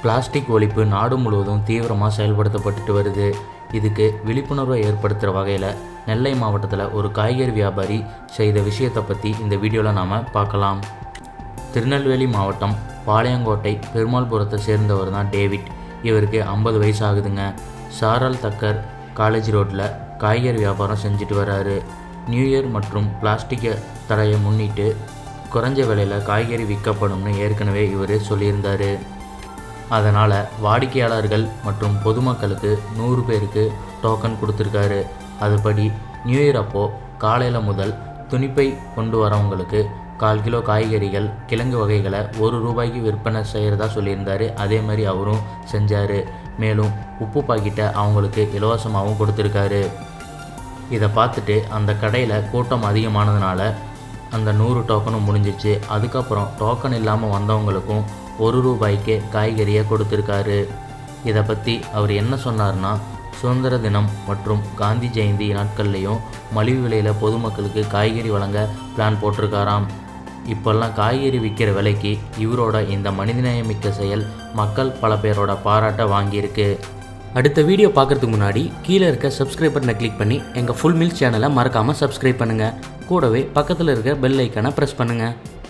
Plastic ஒழிப்பு நாடு முழுவதும் தீவிரமாக செயல்படுத்தப்பட்டு வருது. இதுக்கு விழிப்புணர்வை ஏற்படுத்துகிற வகையில் நெல்லை மாவட்டத்தில் ஒரு காய்கறி வியாபாரி செய்த விஷயத்தை பற்றி இந்த வீடியோவில் நாம் பார்க்கலாம். திருநெல்வேலி மாவட்டம் பாளையங்கோட்டை பெருமாள்புரத்தை சேர்ந்தவர் தான் டேவிட். இவருக்கு 50 வயசு ஆகுதுங்க. சாரல் தக்கர் காலேஜ் ரோட்டில் காய்கறி வியாபாரம் செஞ்சுட்டு வர்றாரு. நியூ இயர் மற்றும் பிளாஸ்டிக் தடையை முன்னிட்டு குறைஞ்ச விலையில் காய்கறி விற்கப்படும்னு ஏற்கனவே இவர் சொல்லியிருந்தார். அதனால் வாடிக்கையாளர்கள் மற்றும் பொதுமக்களுக்கு 100 பேருக்கு டோக்கன் கொடுத்துருக்காரு. அதுபடி நியூ இயர் அப்போது காலையில் முதல் துணிப்பை கொண்டு வரவங்களுக்கு 1/4 கிலோ காய்கறிகள் கிழங்கு வகைகளை ₹1 விற்பனை செய்கிறதா சொல்லியிருந்தார். அதே மாதிரி அவரும் செஞ்சார். மேலும் உப்பு பாக்கெட்டை அவங்களுக்கு இலவசமாகவும் கொடுத்துருக்காரு. இதை பார்த்துட்டு அந்த கடையில் கூட்டம் அதிகமானதுனால அந்த 100 டோக்கனும் முடிஞ்சிச்சு. அதுக்கப்புறம் டோக்கன் இல்லாமல் வந்தவங்களுக்கும் ₹1 காய்கறியை கொடுத்துருக்காரு. இதை பற்றி அவர் என்ன சொன்னார்னா, சுதந்திர தினம் மற்றும் காந்தி ஜெயந்தி நாட்கள்லேயும் மலிவு விலையில் பொதுமக்களுக்கு காய்கறி வழங்க பிளான் போட்டிருக்காராம். இப்போல்லாம் காய்கறி விற்கிற விலைக்கு இவரோட இந்த மனிதநேயமிக்க செயல் மக்கள் பல பேரோட பாராட்ட வாங்கியிருக்கு. அடுத்த வீடியோ பார்க்குறதுக்கு முன்னாடி கீழே இருக்க சப்ஸ்கிரைப் பட்டனை கிளிக் பண்ணி எங்கள் ஃபுல் மீல்ஸ் சேனலை மறக்காமல் சப்ஸ்கிரைப் பண்ணுங்கள். கூடவே பக்கத்தில் இருக்க பெல் ஐக்கானை ப்ரெஸ் பண்ணுங்கள்.